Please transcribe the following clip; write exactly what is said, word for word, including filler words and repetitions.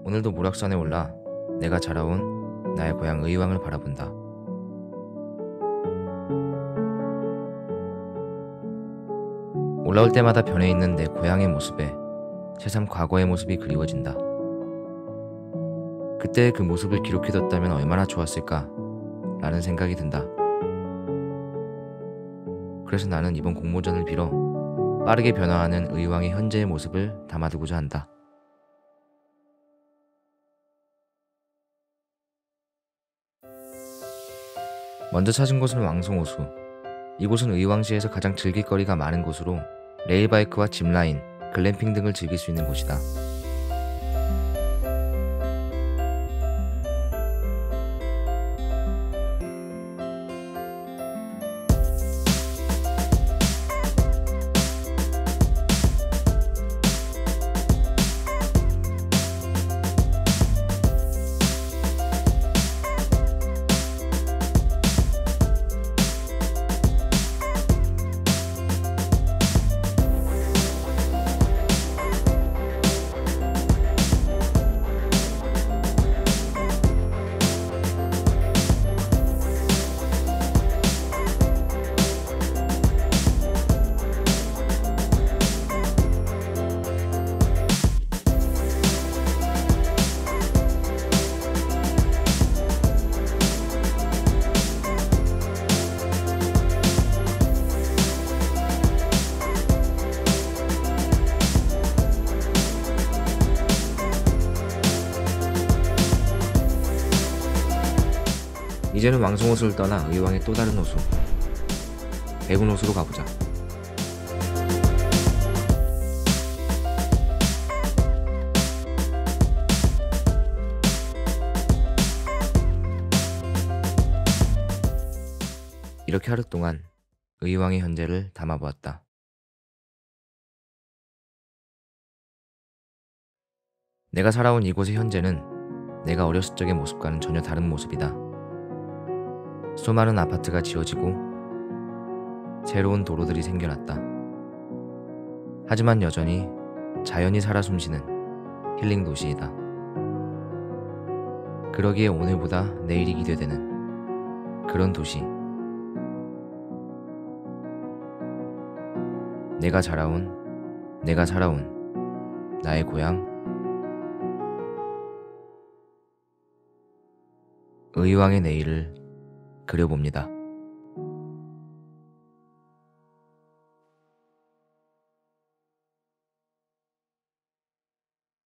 오늘도 무락산에 올라 내가 자라온 나의 고향 의왕을 바라본다. 올라올 때마다 변해 있는 내 고향의 모습에 새삼 과거의 모습이 그리워진다. 그때의 그 모습을 기록해뒀다면 얼마나 좋았을까 라는 생각이 든다. 그래서 나는 이번 공모전을 빌어 빠르게 변화하는 의왕의 현재의 모습을 담아두고자 한다. 먼저 찾은 곳은 왕송호수. 이곳은 의왕시에서 가장 즐길거리가 많은 곳으로 레일바이크와 짚라인, 글램핑 등을 즐길 수 있는 곳이다. 이제는 왕송호수를 떠나 의왕의 또 다른 호수, 백운호수로 가보자. 이렇게 하루 동안 의왕의 현재를 담아보았다. 내가 살아온 이곳의 현재는 내가 어렸을 적의 모습과는 전혀 다른 모습이다. 수많은 아파트가 지어지고 새로운 도로들이 생겨났다. 하지만 여전히 자연이 살아 숨쉬는 힐링 도시이다. 그러기에 오늘보다 내일이 기대되는 그런 도시. 내가 자라온, 내가 살아온 나의 고향 의왕의 내일을 그려봅니다.